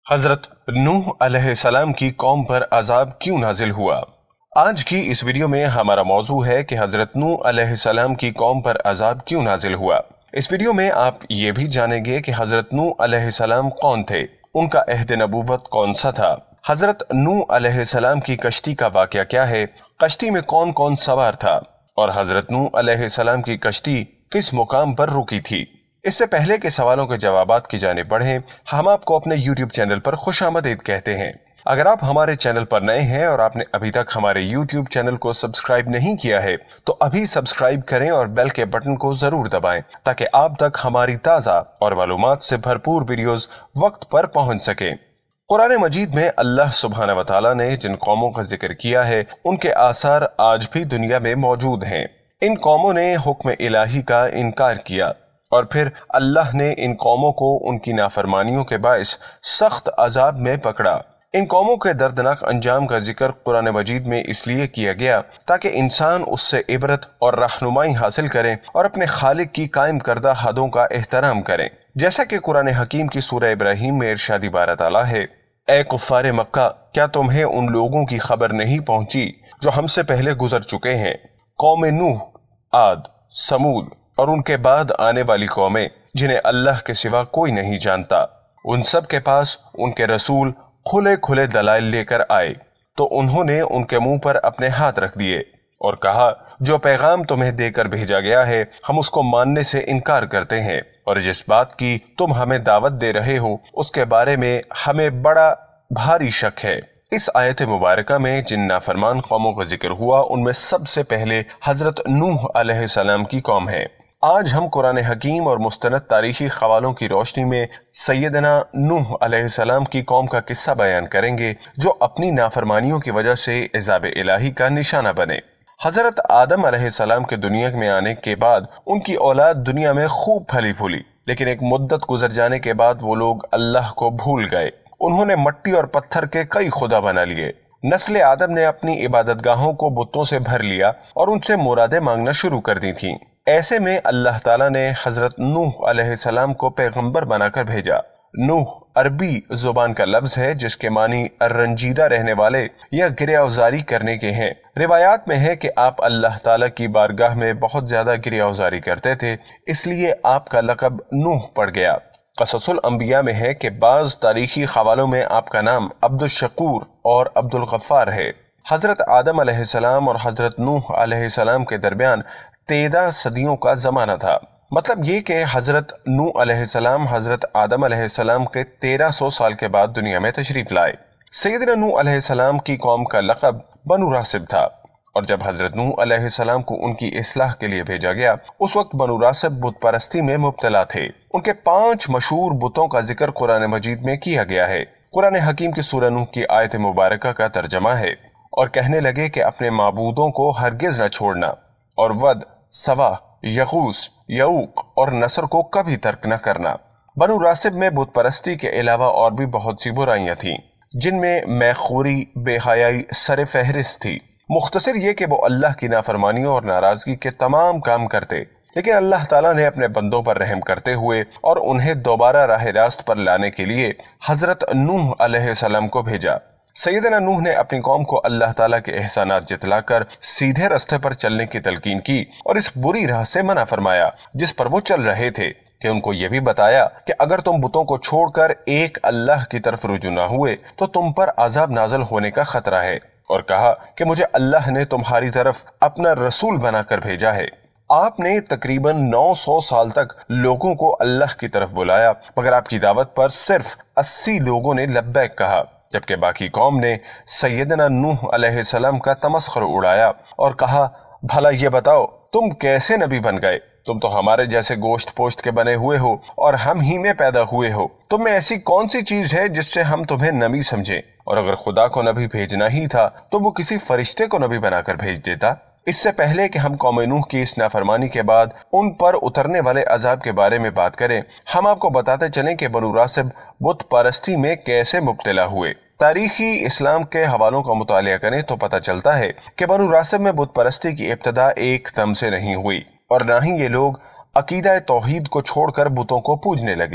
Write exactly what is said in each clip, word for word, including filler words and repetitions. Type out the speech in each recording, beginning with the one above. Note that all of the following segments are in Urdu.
حضرت نوح علیہ السلام کی قوم پر عذاب کیوں نازل ہوا؟ آج کی اس ویڈیو میں ہمارا موضوع ہے کہ حضرت نوح علیہ السلام کی قوم پر عذاب کیوں نازل ہوا۔ اس ویڈیو میں آپ یہ بھی جانیں گے کہ حضرت نوح علیہ السلام کون تھے، ان کا عہد نبوت کون سا تھا، حضرت نوح علیہ السلام کی کشتی کا واقعہ کیا ہے، کشتی میں کون کون سوار تھا، اور حضرت نوح علیہ السلام کی کشتی کس مقام پر رکی تھی۔ اس سے پہلے کے سوالوں کے جوابات کی جانب بڑھیں، ہم آپ کو اپنے یوٹیوب چینل پر خوش آمدید کہتے ہیں۔ اگر آپ ہمارے چینل پر نئے ہیں اور آپ نے ابھی تک ہمارے یوٹیوب چینل کو سبسکرائب نہیں کیا ہے تو ابھی سبسکرائب کریں اور بیل کے بٹن کو ضرور دبائیں تاکہ آپ تک ہماری تازہ اور معلومات سے بھرپور ویڈیوز وقت پر پہنچ سکیں۔ قرآن مجید میں اللہ سبحانہ وتعالیٰ نے جن قوموں کا ذکر کیا ہے ان کے آثار آج بھی دنیا میں موجود ہیں۔ ان قوموں نے حکم الہی کا انکار کیا اور پھر اللہ نے ان قوموں کو ان کی نافرمانیوں کے باعث سخت عذاب میں پکڑا۔ ان قوموں کے دردناک انجام کا ذکر قرآن مجید میں اس لیے کیا گیا تاکہ انسان اس سے عبرت اور رہنمائی حاصل کریں اور اپنے خالق کی قائم کردہ حدوں کا احترام کریں، جیسا کہ قرآن حکیم کی سورہ ابراہیم میں ارشاد بارہ تعالیٰ ہے: اے کفار مکہ، کیا تمہیں ان لوگوں کی خبر نہیں پہنچی جو ہم سے پہلے گزر چکے ہیں، قوم نوح، عاد، سمود اور ان کے بعد آنے والی قومیں جنہیں اللہ کے سوا کوئی نہیں جانتا۔ ان سب کے پاس ان کے رسول کھلے کھلے دلائل لے کر آئے تو انہوں نے ان کے منہ پر اپنے ہاتھ رکھ دیے اور کہا جو پیغام تمہیں دے کر بھیجا گیا ہے ہم اس کو ماننے سے انکار کرتے ہیں، اور جس بات کی تم ہمیں دعوت دے رہے ہو اس کے بارے میں ہمیں بڑا بھاری شک ہے۔ اس آیت مبارکہ میں جن نافرمان قوموں کا ذکر ہوا ان میں سب سے پہلے حضرت نوح علیہ السلام کی قوم ہے۔ آج ہم قرآن حکیم اور مستند تاریخی حوالوں کی روشنی میں سیدنا نوح علیہ السلام کی قوم کا قصہ بیان کریں گے جو اپنی نافرمانیوں کی وجہ سے عذاب الہی کا نشانہ بنے۔ حضرت آدم علیہ السلام کے دنیا میں آنے کے بعد ان کی اولاد دنیا میں خوب پھلی پھولی، لیکن ایک مدت گزر جانے کے بعد وہ لوگ اللہ کو بھول گئے۔ انہوں نے مٹی اور پتھر کے کئی خدا بنا لیے۔ نسل آدم نے اپنی عبادت گاہوں کو بتوں سے بھر لیا اور ان سے مرادیں مانگنا شروع کر دی تھیں۔ ایسے میں اللہ تعالیٰ نے حضرت نوح علیہ السلام کو پیغمبر بنا کر بھیجا۔ نوح عربی زبان کا لفظ ہے جس کے معنی رنجیدہ رہنے والے یا گریہ اوزاری کرنے کے ہیں۔ روایات میں ہے کہ آپ اللہ تعالیٰ کی بارگاہ میں بہت زیادہ گریہ اوزاری کرتے تھے، اس لیے آپ کا لقب نوح پڑ گیا۔ قصص الانبیاء میں ہے کہ بعض تاریخی حوالوں میں آپ کا نام عبد الشکور اور عبد الغفار ہے۔ حضرت آدم علیہ السلام اور حضرت نوح علیہ السلام کے درمیان تیرہ صدیوں کا زمانہ تھا، مطلب یہ کہ حضرت نوح علیہ السلام حضرت آدم علیہ السلام کے تیرہ سو سال کے بعد دنیا میں تشریف لائے۔ سیدنا نوح علیہ السلام کی قوم کا لقب بنو راسب تھا، اور جب حضرت نوح علیہ السلام کو ان کی اصلاح کے لیے بھیجا گیا اس وقت بنو راسب بت پرستی میں مبتلا تھے۔ ان کے پانچ مشہور بتوں کا ذکر قرآن مجید میں کیا گیا ہے۔ قرآن حکیم کی سورہ نوح کی آیت مبارکہ کا ترجمہ ہے: اور کہنے لگے کہ اپنے معبودوں کو ہرگز نہ چھوڑنا، اور ود، سوا، یغوس، یعوق اور نصر کو کبھی ترک نہ کرنا۔ بنو راسب میں بت پرستی کے علاوہ اور بھی بہت سی برائیاں تھیں جن میں میخوری، بے حیائی سر فہرست تھی۔ مختصر یہ کہ وہ اللہ کی نافرمانیوں اور ناراضگی کے تمام کام کرتے، لیکن اللہ تعالیٰ نے اپنے بندوں پر رحم کرتے ہوئے اور انہیں دوبارہ راہ راست پر لانے کے لیے حضرت نوح علیہ السلام کو بھیجا۔ سیدنا نوح نے اپنی قوم کو اللہ تعالیٰ کے احسانات جتلا کر سیدھے راستے پر چلنے کی تلقین کی اور اس بری راہ سے منع فرمایا جس پر وہ چل رہے تھے، کہ ان کو یہ بھی بتایا کہ اگر تم بتوں کو چھوڑ کر ایک اللہ کی طرف رجوع نہ ہوئے تو تم پر عذاب نازل ہونے کا خطرہ ہے، اور کہا کہ مجھے اللہ نے تمہاری طرف اپنا رسول بنا کر بھیجا ہے۔ آپ نے تقریباً نو سو سال تک لوگوں کو اللہ کی طرف بلایا، مگر آپ کی دعوت پر صرف اسی لوگوں نے لبیک کہا، جبکہ باقی قوم نے سیدنا نوح علیہ السلام کا تمسخر اڑایا اور کہا بھلا یہ بتاؤ تم کیسے نبی بن گئے؟ تم تو ہمارے جیسے گوشت پوشت کے بنے ہوئے ہو اور ہم ہی میں پیدا ہوئے ہو، تم میں ایسی کون سی چیز ہے جس سے ہم تمہیں نبی سمجھیں؟ اور اگر خدا کو نبی بھیجنا ہی تھا تو وہ کسی فرشتے کو نبی بنا کر بھیج دیتا۔ اس سے پہلے کہ ہم قوم نوح کی اس نافرمانی کے بعد ان پر اترنے والے عذاب کے بارے میں بات کریں، ہم آپ کو بتاتے چلیں کہ بنو راسب بت پرستی میں کیسے مبتلا ہوئے۔ تاریخی اسلام کے حوالوں کا مطالعہ کریں تو پتہ چلتا ہے کہ بنو راسب میں بت پرستی کی ابتدا ایک دم سے نہیں ہوئی، اور نہ ہی یہ لوگ عقیدہ توحید کو چھوڑ کر بتوں کو پوجنے لگے۔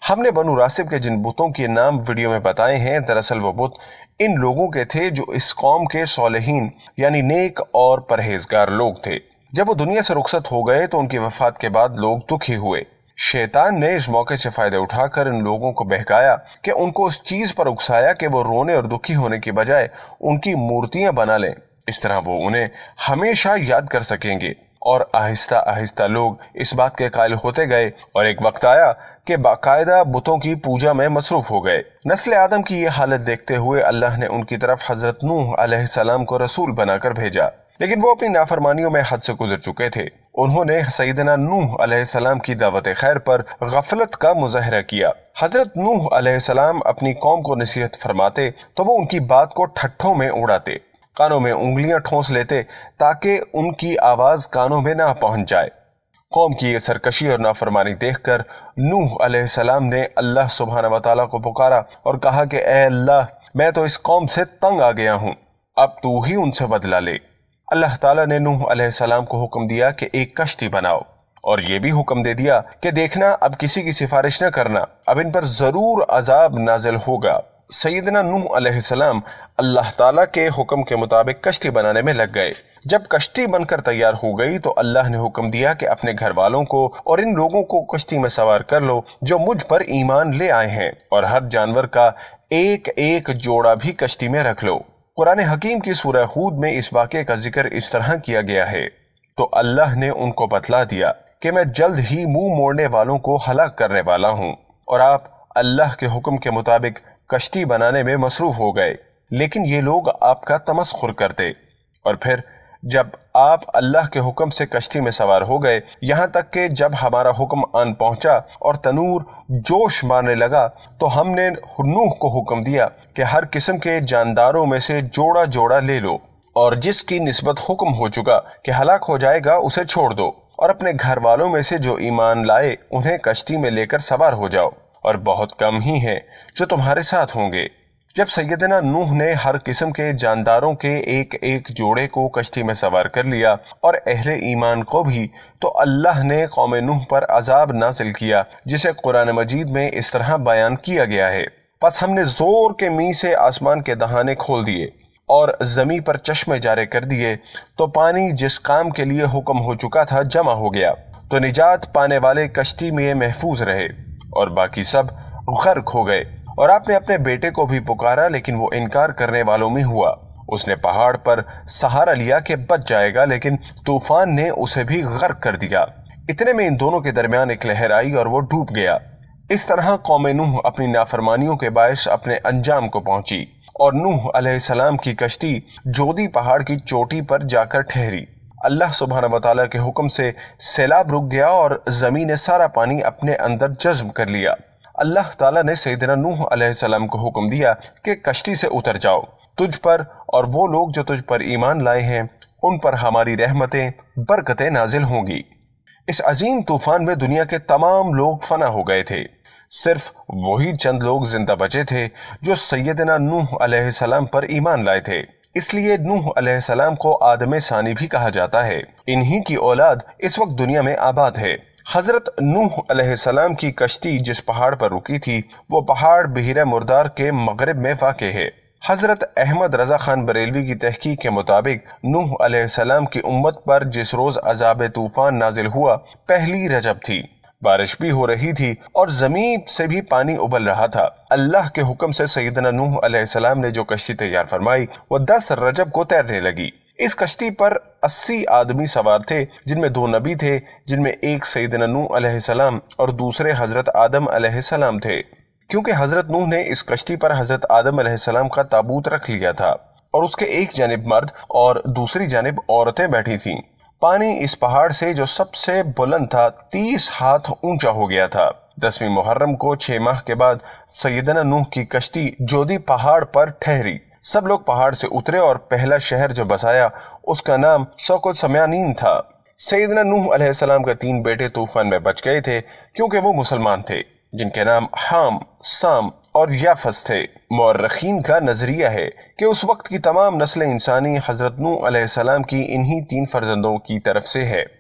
ہم نے بنو راسب کے جن بتوں کے نام ویڈیو میں بتائے ہیں، دراصل وہ بت ان لوگوں کے تھے جو اس قوم کے صالحین یعنی نیک اور پرہیزگار لوگ تھے۔ جب وہ دنیا سے رخصت ہو گئے تو ان کی وفات کے بعد لوگ دکھی ہوئے۔ شیطان نے اس موقع سے فائدہ اٹھا کر ان لوگوں کو بہکایا کہ ان کو اس چیز پر اکسایا کہ وہ رونے اور دکھی ہونے کی بجائے ان کی مورتیاں بنا لیں، اس طرح وہ انہیں ہمیشہ یاد کر سکیں گے۔ اور آہستہ آہستہ لوگ اس بات کے قائل ہوتے گئے اور ایک وقت آیا کہ باقاعدہ بتوں کی پوجا میں مصروف ہو گئے۔ نسل آدم کی یہ حالت دیکھتے ہوئے اللہ نے ان کی طرف حضرت نوح علیہ السلام کو رسول بنا کر بھیجا، لیکن وہ اپنی نافرمانیوں میں حد سے گزر چکے تھے۔ انہوں نے سیدنا نوح علیہ السلام کی دعوت خیر پر غفلت کا مظاہرہ کیا۔ حضرت نوح علیہ السلام اپنی قوم کو نصیحت فرماتے تو وہ ان کی بات کو ٹھٹھوں میں اڑاتے، کانوں میں انگلیاں ٹھونس لیتے تاکہ ان کی آواز کانوں میں نہ پہنچ جائے۔ قوم کی یہ سرکشی اور نافرمانی دیکھ کر نوح علیہ السلام نے اللہ سبحانہ وتعالیٰ کو پکارا اور کہا کہ اے اللہ، میں تو اس قوم سے تنگ آ گیا ہوں، اب تو ہی ان سے بدلہ لے۔ اللہ تعالیٰ نے نوح علیہ السلام کو حکم دیا کہ ایک کشتی بناؤ، اور یہ بھی حکم دے دیا کہ دیکھنا اب کسی کی سفارش نہ کرنا، اب ان پر ضرور عذاب نازل ہوگا۔ سیدنا نوح علیہ السلام اللہ تعالیٰ کے حکم کے مطابق کشتی بنانے میں لگ گئے۔ جب کشتی بن کر تیار ہو گئی تو اللہ نے حکم دیا کہ اپنے گھر والوں کو اور ان لوگوں کو کشتی میں سوار کر لو جو مجھ پر ایمان لے آئے ہیں، اور ہر جانور کا ایک ایک جوڑا بھی کشتی میں رکھ لو۔ قرآن حکیم کی سورہ ہود میں اس واقعے کا ذکر اس طرح کیا گیا ہے، تو اللہ نے ان کو بتلا دیا کہ میں جلد ہی منہ موڑنے والوں کو ہلاک کرنے والا ہوں، اور آپ اللہ کے حکم کے مطابق کشتی بنانے میں مصروف ہو گئے، لیکن یہ لوگ آپ کا تمسخر کرتے۔ اور پھر جب آپ اللہ کے حکم سے کشتی میں سوار ہو گئے، یہاں تک کہ جب ہمارا حکم آن پہنچا اور تنور جوش مارنے لگا تو ہم نے نوح کو حکم دیا کہ ہر قسم کے جانداروں میں سے جوڑا جوڑا لے لو، اور جس کی نسبت حکم ہو چکا کہ ہلاک ہو جائے گا اسے چھوڑ دو، اور اپنے گھر والوں میں سے جو ایمان لائے انہیں کشتی میں لے کر سوار ہو جاؤ، اور بہت کم ہی ہیں جو تمہارے ساتھ ہوں گے۔ جب سیدنا نوح نے ہر قسم کے جانداروں کے ایک ایک جوڑے کو کشتی میں سوار کر لیا اور اہل ایمان کو بھی، تو اللہ نے قوم نوح پر عذاب نازل کیا، جسے قرآن مجید میں اس طرح بیان کیا گیا ہے۔ پس ہم نے زور کے می سے آسمان کے دہانے کھول دیے اور زمین پر چشمے جارے کر دیے، تو پانی جس کام کے لیے حکم ہو چکا تھا جمع ہو گیا، تو نجات پانے والے کشتی میں محفوظ رہے اور باقی سب غرق ہو گئے۔ اور آپ نے اپنے بیٹے کو بھی پکارا لیکن وہ انکار کرنے والوں میں ہوا۔ اس نے پہاڑ پر سہارا لیا کہ بچ جائے گا، لیکن طوفان نے اسے بھی غرق کر دیا۔ اتنے میں ان دونوں کے درمیان ایک لہر آئی اور وہ ڈوب گیا۔ اس طرح قوم نوح اپنی نافرمانیوں کے باعث اپنے انجام کو پہنچی، اور نوح علیہ السلام کی کشتی جودی پہاڑ کی چوٹی پر جا کر ٹھہری۔ اللہ سبحانہ وتعالیٰ کے حکم سے سیلاب رک گیا اور زمین نے سارا پانی اپنے اندر جذب کر لیا۔ اللہ تعالیٰ نے سیدنا نوح علیہ السلام کو حکم دیا کہ کشتی سے اتر جاؤ، تجھ پر اور وہ لوگ جو تجھ پر ایمان لائے ہیں ان پر ہماری رحمتیں برکتیں نازل ہوں گی۔ اس عظیم طوفان میں دنیا کے تمام لوگ فنا ہو گئے تھے، صرف وہی چند لوگ زندہ بچے تھے جو سیدنا نوح علیہ السلام پر ایمان لائے تھے۔ اس لیے نوح علیہ السلام کو آدم ثانی بھی کہا جاتا ہے۔ انہی کی اولاد اس وقت دنیا میں آباد ہے۔ حضرت نوح علیہ السلام کی کشتی جس پہاڑ پر رکی تھی وہ پہاڑ بحیرہ مردار کے مغرب میں واقع ہے۔ حضرت احمد رضا خان بریلوی کی تحقیق کے مطابق نوح علیہ السلام کی امت پر جس روز عذاب طوفان نازل ہوا پہلی رجب تھی، بارش بھی ہو رہی تھی اور زمین سے بھی پانی ابل رہا تھا۔ اللہ کے حکم سے سیدنا نوح علیہ السلام نے جو کشتی تیار فرمائی وہ دس رجب کو تیرنے لگی۔ اس کشتی پر اسی آدمی سوار تھے، جن میں دو نبی تھے، جن میں ایک سیدنا نوح علیہ السلام اور دوسرے حضرت آدم علیہ السلام تھے۔ کیونکہ حضرت نوح نے اس کشتی پر حضرت آدم علیہ السلام کا تابوت رکھ لیا تھا اور اس کے ایک جانب مرد اور دوسری جانب عورتیں بیٹھی تھیں۔ پانی اس پہاڑ سے جو سب سے بلند تھا تیس ہاتھ اونچا ہو گیا تھا۔ دسویں محرم کو چھ ماہ کے بعد سیدنا نوح کی کشتی جودی پہاڑ پر ٹھہری۔ سب لوگ پہاڑ سے اترے اور پہلا شہر جو بسایا اس کا نام سوق سمیانین تھا۔ سیدنا نوح علیہ السلام کے تین بیٹے طوفان میں بچ گئے تھے کیونکہ وہ مسلمان تھے، جن کے نام حام، سام اور یافس تھے۔ مورخین کا نظریہ ہے کہ اس وقت کی تمام نسل انسانی حضرت نوح علیہ السلام کی انہی تین فرزندوں کی طرف سے ہے۔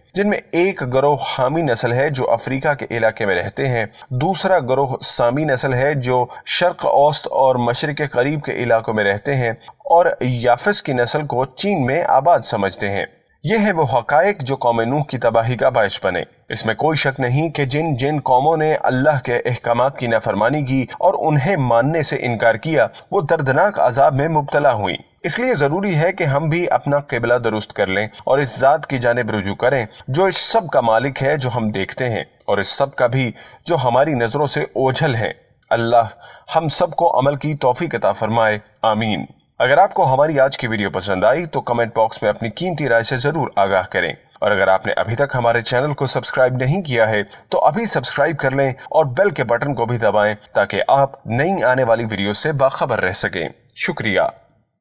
जिनमें एक गिरोह हामी नस्ल है जो अफ्रीका के इलाके में रहते हैं, दूसरा गिरोह सामी नस्ल है जो शर्क औसत और मशरिक करीब के इलाकों में रहते हैं और याफिस की नस्ल को चीन में आबाद समझते हैं। ये है वो हकायक जो कौम नूह की तबाही का बायस बने। इसमें कोई शक नहीं कि जिन जिन कौमों ने अल्लाह के अहकामात की नाफरमानी की और उन्हें मानने से इनकार किया, वो दर्दनाक अजाब में मुब्तला हुई। इसलिए जरूरी है कि हम भी अपना क़िबला दुरुस्त कर लें और इस ज़ात की जानिब रुजू करें जो इस सब का मालिक है जो हम देखते हैं और इस सब का भी जो हमारी नज़रों से ओझल है। अल्लाह हम सबको अमल की तौफीक अता फरमाए, आमीन। अगर आपको हमारी आज की वीडियो पसंद आई तो कमेंट बॉक्स में अपनी कीमती राय से जरूर आगाह करें और अगर आपने अभी तक हमारे चैनल को सब्सक्राइब नहीं किया है तो अभी सब्सक्राइब कर लें और बेल के बटन को भी दबाएं ताकि आप नई आने वाली वीडियो से बाखबर रह सकें। शुक्रिया।